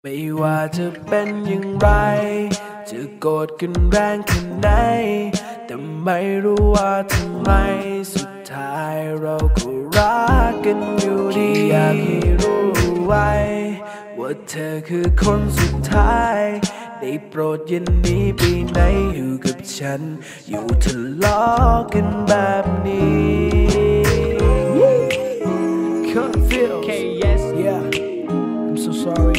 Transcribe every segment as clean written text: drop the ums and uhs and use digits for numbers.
ไม่ว่าจะเป็นอย่างไรจะโกรธกันแรงแค่ไหนแต่ไม่รู้ว่าทำไมสุดท้ายเราก็รักกันอยู่ดีอยากให้รู้ไว้ว่าเธอคือคนสุดท้ายได้โปรดอย่าหนีไปไหนอยู่กับฉันอยู่ทะเลาะกันแบบนี้ Confused Okay, yes. Yeah I'm so sorry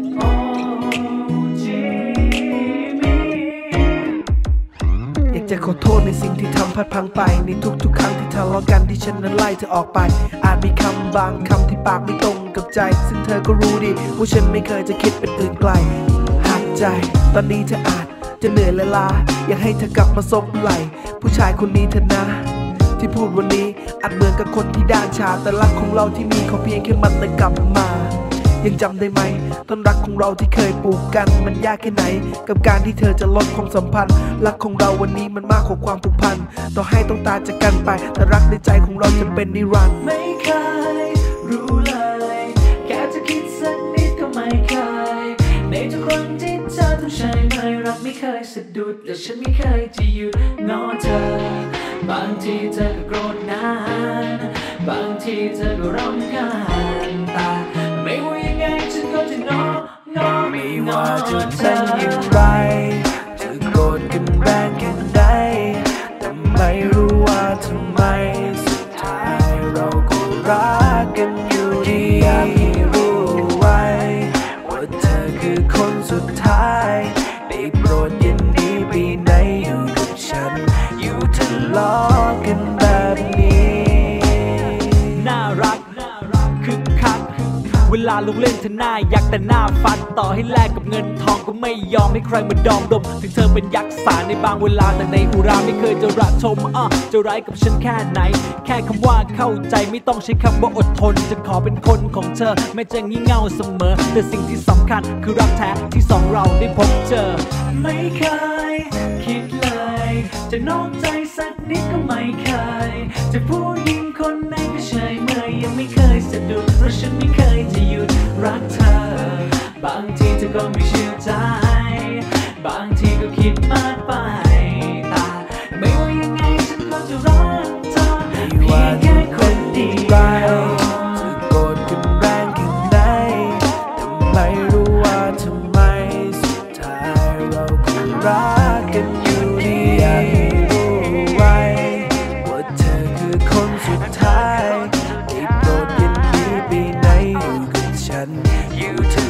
อยากจะขอโทษในสิ่งที่ทำพลาดพลั้งไปในทุกๆครั้งที่ทะเลาะกันที่ฉันนั้นไล่เธอออกไปอาจมีคำบางคำที่ปากไม่ตรงกับใจซึ่งเธอก็รู้ดีว่าฉันไม่เคยจะคิดเป็นอื่นไกลหากใจตอนนี้เธออาจจะเหนื่อยและล้าอยากให้เธอกลับมาซบไหล่ผู้ชายคนนี้เธอนะที่พูดวันนี้อาจเหมือนกับคนที่ด้านชาแต่รักของเราที่มีเขาเพียงแค่มันแต่กลับมายังจำได้ไหมต้นรักของเราที่เคยปลูกกันมันยากแค่ไหนกับการที่เธอจะลดความสัมพันธ์รักของเราวันนี้มันมากกว่าความผูกพันต่อให้ต้องตายจากกันไปแต่รักในใจของเราจะเป็นนิรันดร์ไม่เคยรู้เลยแค่จะคิดสักนิดก็ไม่เคยในทุกครั้งที่เธอต้องใช้ไม่รักไม่เคยสะดุดและฉันไม่เคยจะหยุดง้อเธอบางทีเธอก็โกรธนานบางทีเธอก็ร้องไห้แต่ไม่ว่ายังไงฉันก็จะง้อไม่ว่าจะเป็นอย่างไรจะโกรธกันแรงแค่ไหนแต่ไม่รู้ว่าทำไมสุดท้ายเราก็รักกันอยู่ดีอยากให้รู้ไว้ว่าเธอคือคนสุดท้ายได้โปรดอย่าหนีไปไหนอยู่กับฉันอยู่ทะเลาะกันแบบนี้น่ารักคึกคักเวลาลงเล่นเธอหน้ายักแต่หน้าฟัดต่อให้แลกกับเงินทองก็ไม่ยอมให้ใครมาดอมดมถึงเธอเป็นยักษ์สารในบางเวลาแต่ในอุราไม่เคยจะระชมจะร้ายกับฉันแค่ไหนแค่คำว่าเข้าใจไม่ต้องใช้คำว่าอดทนจะขอเป็นคนของเธอแม้จะงี่เง่าเสมอแต่สิ่งที่สำคัญคือรักแท้ที่สองเราได้พบเจอไม่เคยคิดเลยจะนอกใจสักนิดก็ไม่เคยจะผู้หญิงคนไหนก็เฉยเมยยังไม่เคยสะดุดเพราะฉันไม่เคยจะหยุดรักเธอบางทีเธอก็ไม่เชื่อใจบางทีก็คิดมากไปแต่ไม่ว่ายังไงฉันก็จะรักเธอเพียงแค่คนเดียวจะโกรธกันแรงแค่ไหนแต่ไม่รู้ว่าทำไมสุดท้ายเราก็รักกันอยู่ดีอยากให้รู้ไว้ว่าเธอคือคนสุดท้ายได้โปรดอย่าหนีไปไหนอยู่กับฉันอยู่